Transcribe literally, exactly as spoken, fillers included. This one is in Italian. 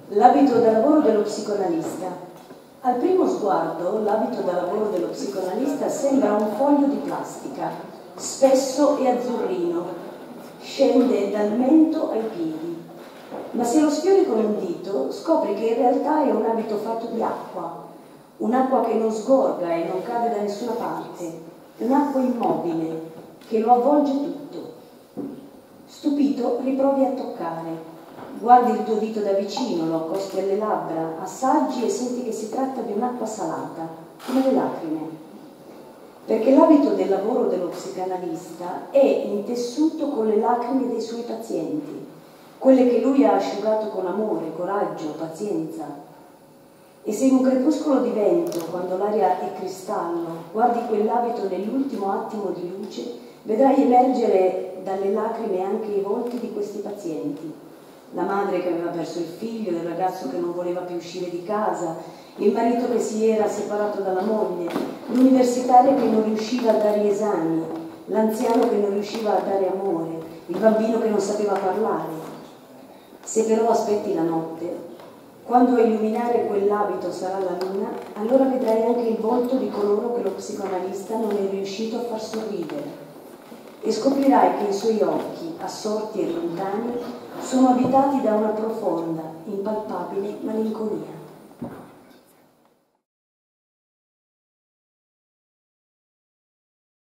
L'abito da lavoro dello psicoanalista. Al primo sguardo, l'abito da lavoro dello psicoanalista sembra un foglio di plastica, spesso e azzurrino, scende dal mento ai piedi. Ma se lo sfiori con un dito, scopri che in realtà è un abito fatto di acqua, un'acqua che non sgorga e non cade da nessuna parte, un'acqua immobile che lo avvolge tutto. Stupito, riprovi a toccare. Guardi il tuo dito da vicino, lo accosti alle labbra, assaggi e senti che si tratta di un'acqua salata, come le lacrime. Perché l'abito del lavoro dello psicanalista è intessuto con le lacrime dei suoi pazienti, quelle che lui ha asciugato con amore, coraggio, pazienza. E se in un crepuscolo di vento, quando l'aria è cristallo, guardi quell'abito nell'ultimo attimo di luce, vedrai emergere dalle lacrime anche i volti di questi pazienti. La madre che aveva perso il figlio, il ragazzo che non voleva più uscire di casa, il marito che si era separato dalla moglie, l'universitaria che non riusciva a dare esami, l'anziano che non riusciva a dare amore, il bambino che non sapeva parlare. Se però aspetti la notte, quando a illuminare quell'abito sarà la luna, allora vedrai anche il volto di coloro che lo psicoanalista non è riuscito a far sorridere. E scoprirai che i suoi occhi, assorti e lontani, sono abitati da una profonda, impalpabile malinconia.